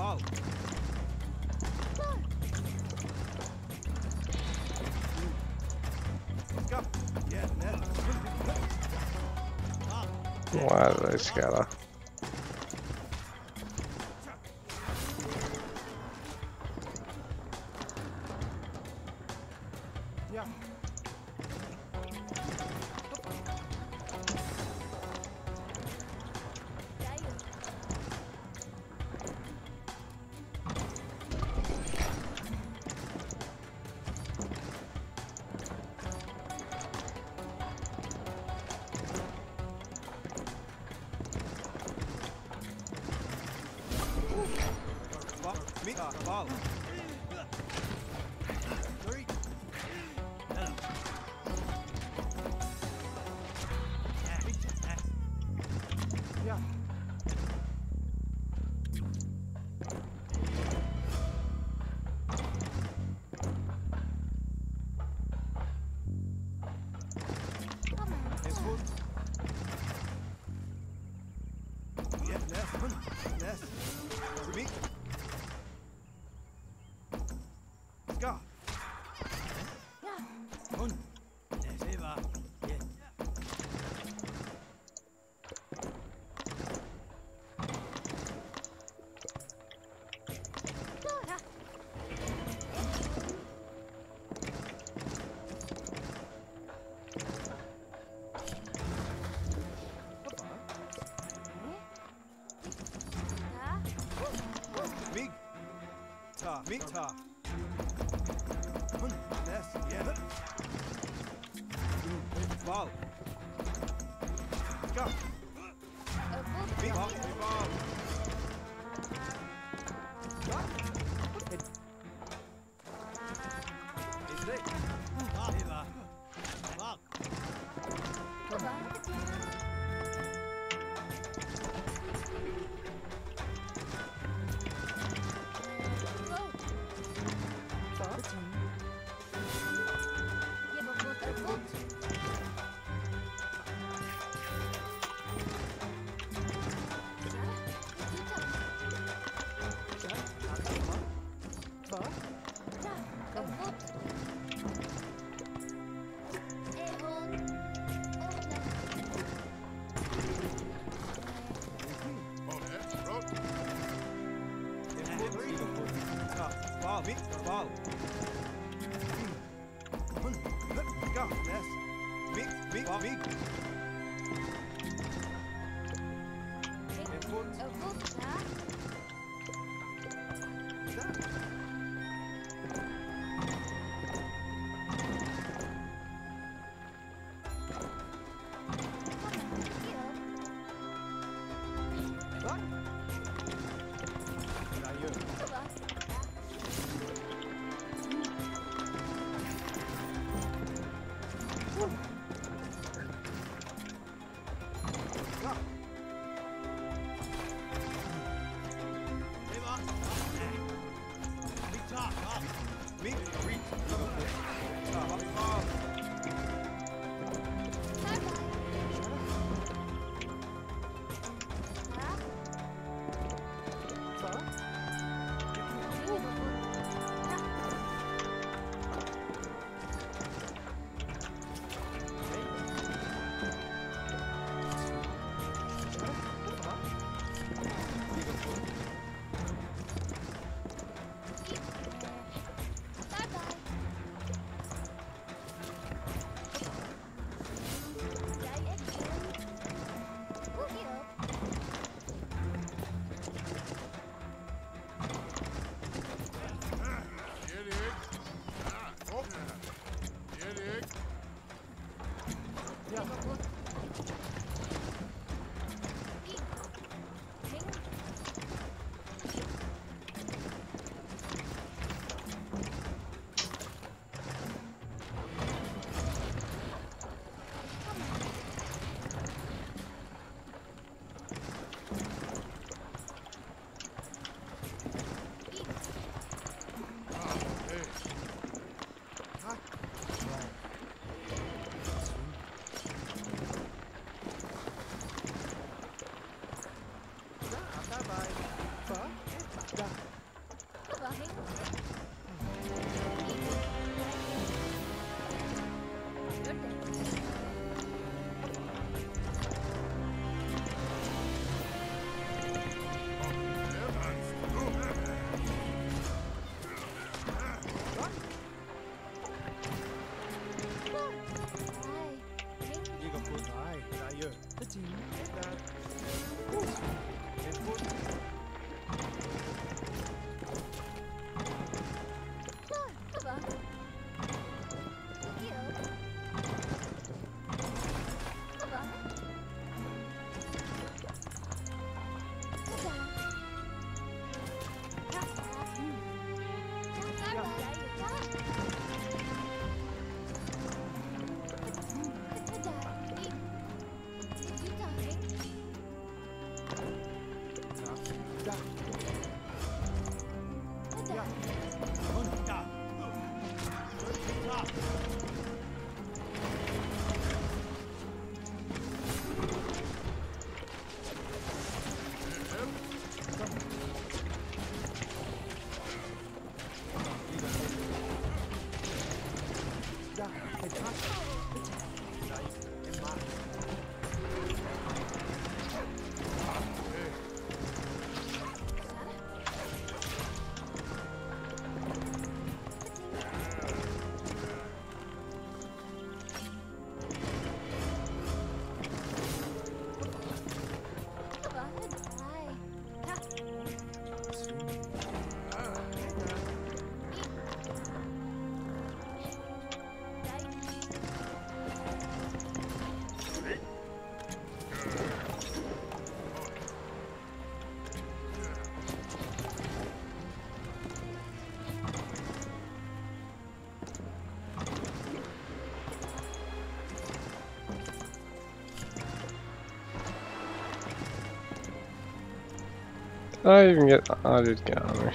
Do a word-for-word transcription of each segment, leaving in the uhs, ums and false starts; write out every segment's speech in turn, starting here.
ball. Go. Yeah, yeah. Why did I scatter? Yeah. Me, uh, ball. Three. Yeah. It's good. Yeah, left. Left. Me. Go. Un. Se va. Yeah. Mig. Ta. Mig ta. Yes, yeah. Ball. Go. Big ball, big ball. It's it. Eva. Ball. Ball, big ball. Go, yes. Big, big, ball, big. Me, reach. Stop. Ball. Did I even get? I did get armor.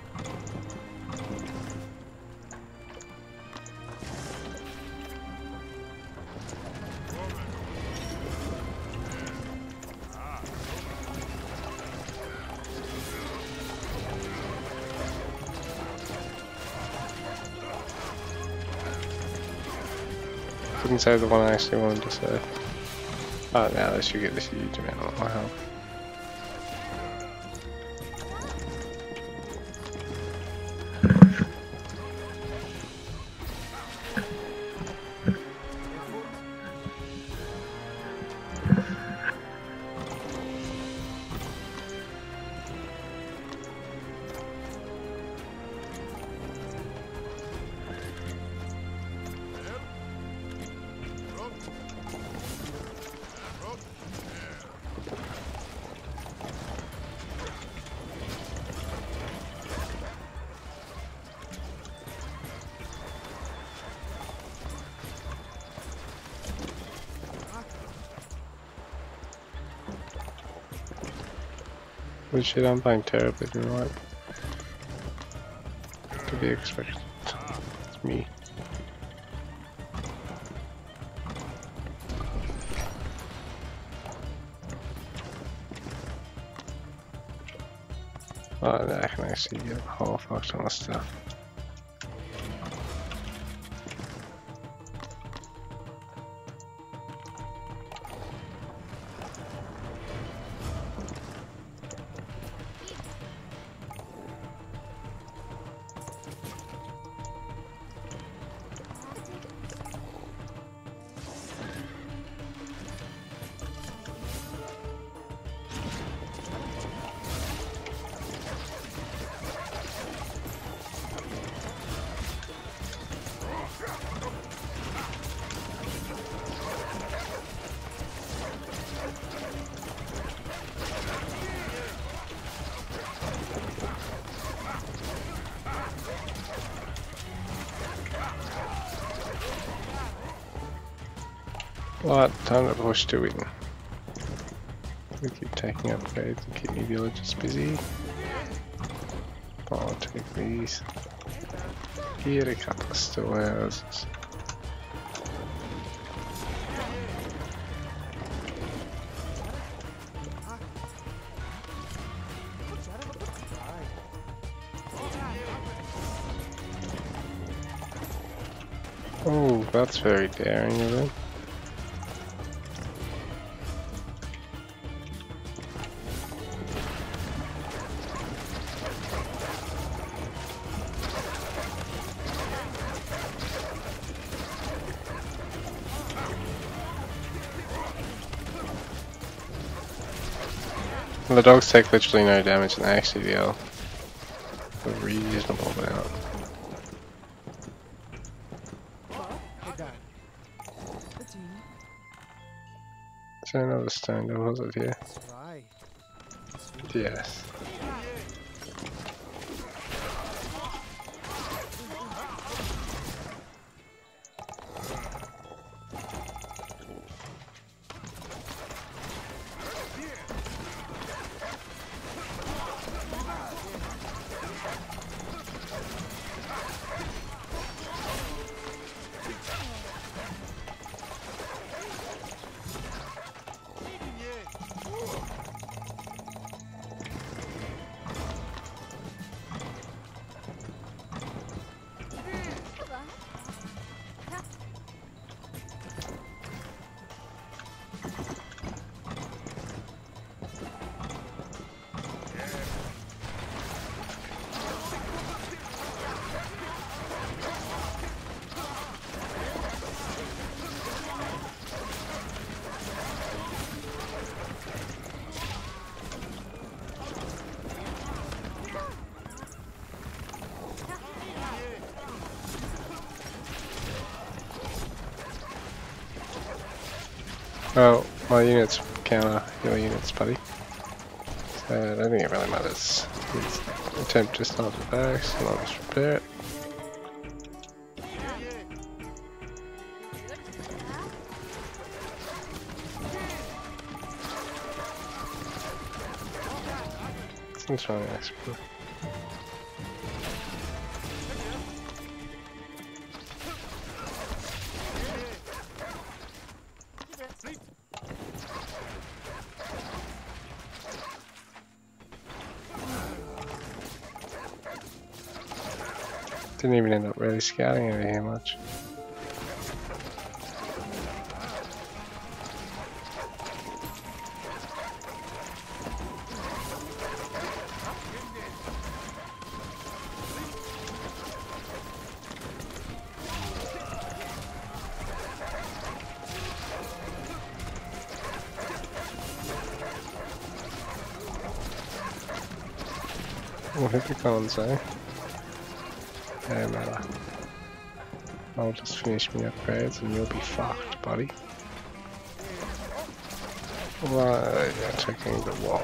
Didn't say the one I actually wanted to say. Oh, now they should get this huge amount of my health. Good shit, I'm playing terribly tonight. To be expected. It's me. Oh, now I can actually get a whole fuck ton of stuff. Right, time to push to win. We keep taking upgrades and keep my villagers busy. I'll take these. Get a couple of storehouses. Oh, that's very daring of them. The dogs take literally no damage and they actually deal a reasonable amount. Hey, Dad. Is there another stone deposit here? That's right. Yes. Well, my units counter your units, buddy. So I don't think it really matters. Let's attempt to start the barracks and I'll just repair it. Let's try and explore. Didn't even end up really scouting over here much. We'll hit the cons, eh? No matter. I'll just finish my upgrades and you'll be fucked, buddy. Right, yeah, checking the wall.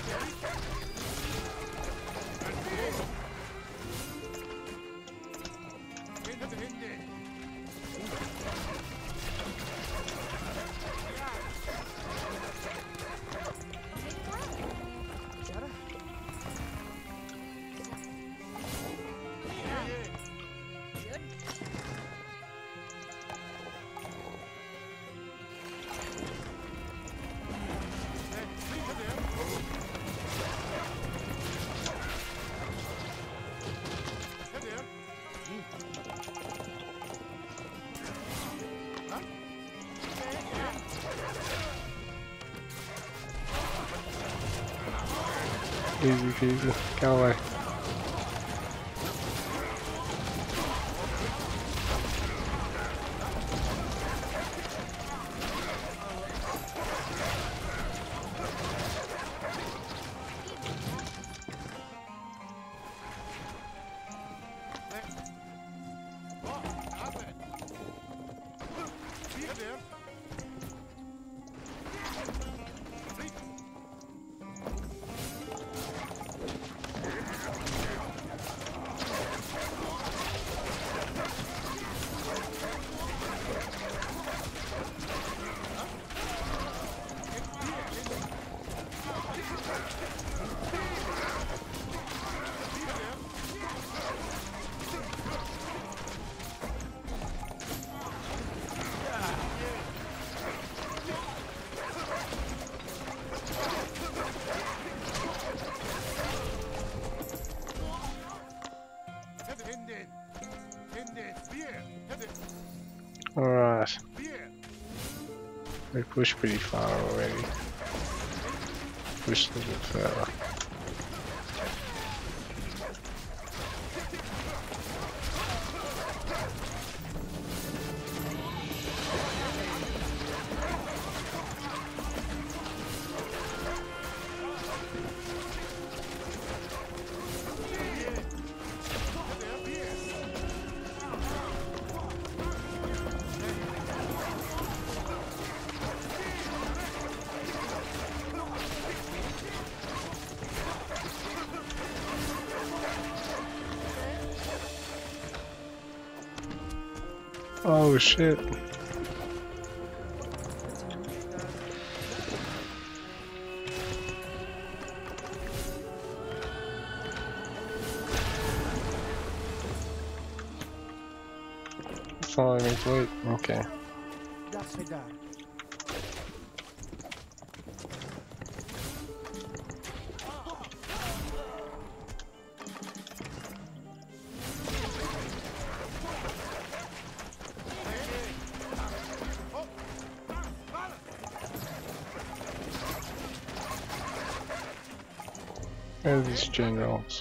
Easy peasy, go away. Alright. We pushed pretty far already. Push a little bit further. Oh shit. Following me, wait, okay. Das Haydar. And these generals.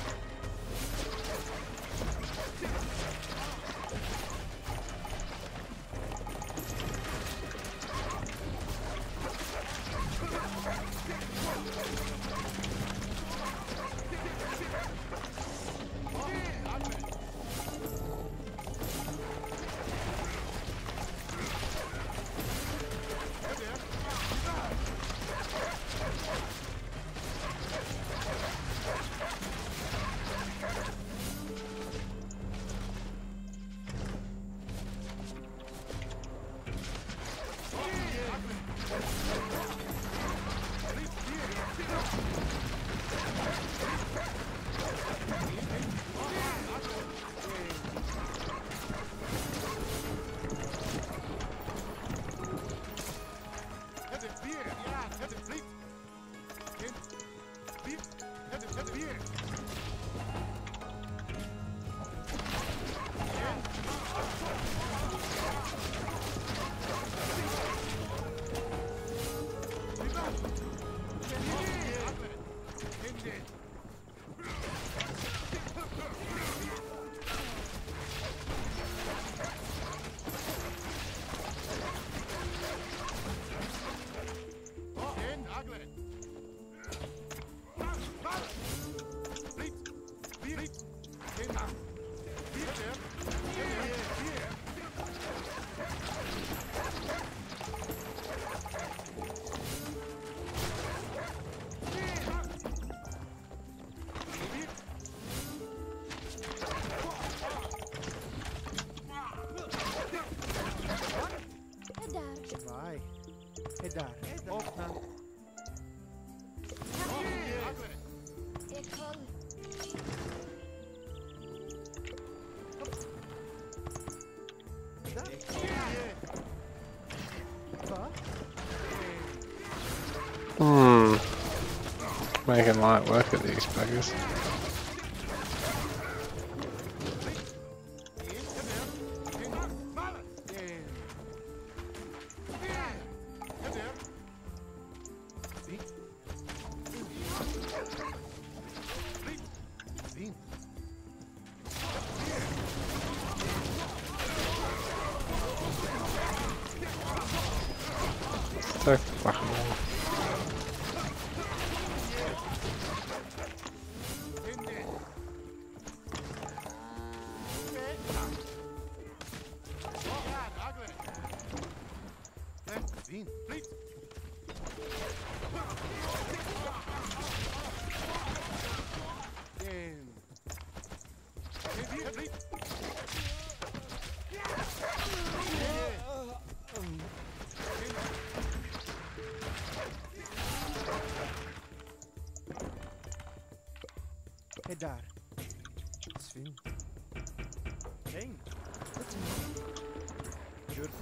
Vai. Haydar. Opna. Hmm. Making light work of these buggers. Tak machen. Haydar. Sven. Ding. What's Good.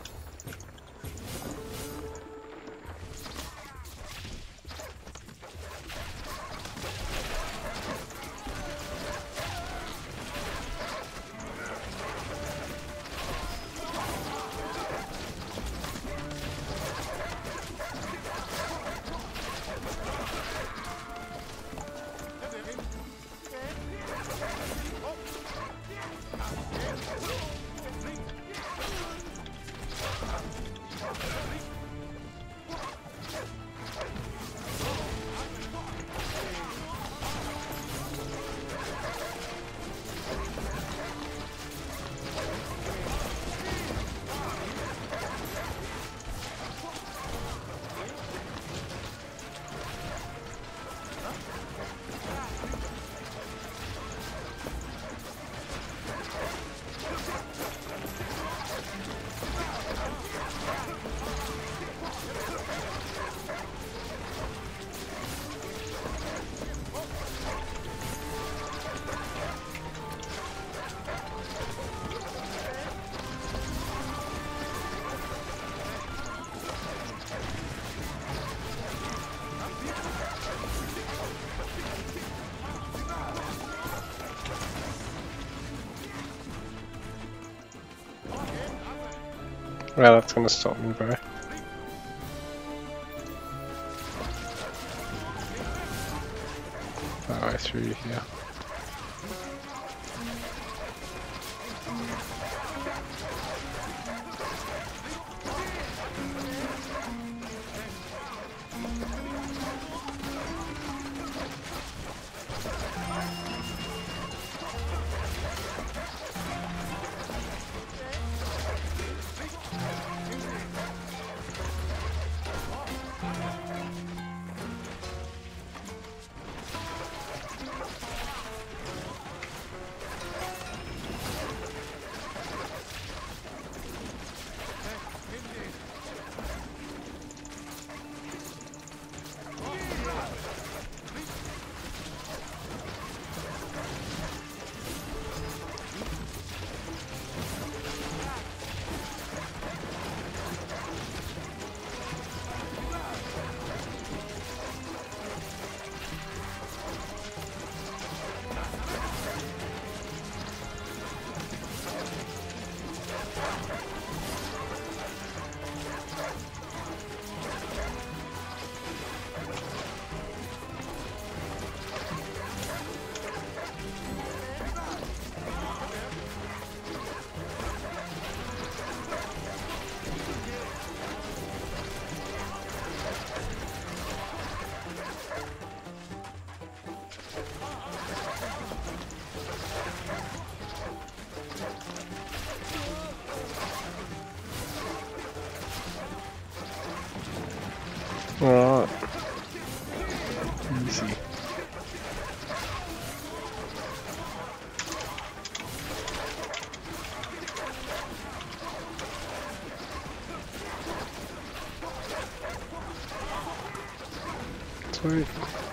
Well, that's gonna stop me, bro. That way through here. Alright. Easy. Sweet.